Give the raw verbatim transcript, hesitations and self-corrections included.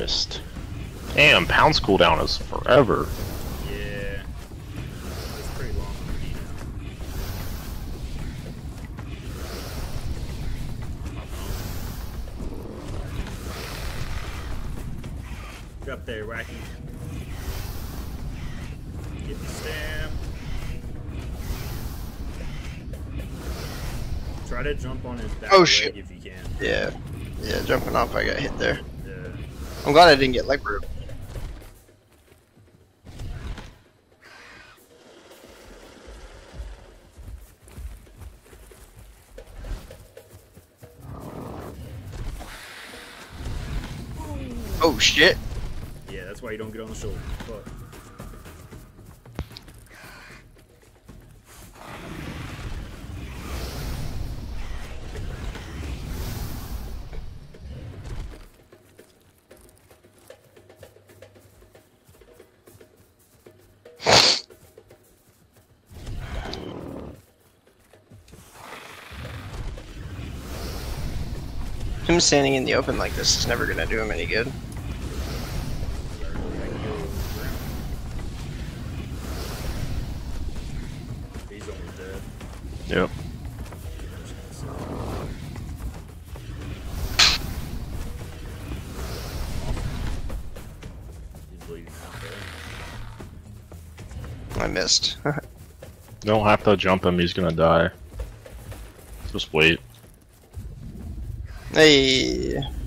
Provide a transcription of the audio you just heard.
missed. Damn, pounds cooldown is forever. Yeah. It's pretty long for me now. Get up there, Wacky. Get the stam. Try to jump on his back Oh, leg shit. if you can. Yeah. Yeah, jumping off, I got hit there. Yeah. I'm glad I didn't get leg broke. Oh shit. Yeah, that's why you don't get on the shoulder. Fuck. Him standing in the open like this is never gonna do him any good. He's almost dead. Yep. He's bleeding out there. I missed. Don't have to jump him, he's gonna die. Just wait. Hey.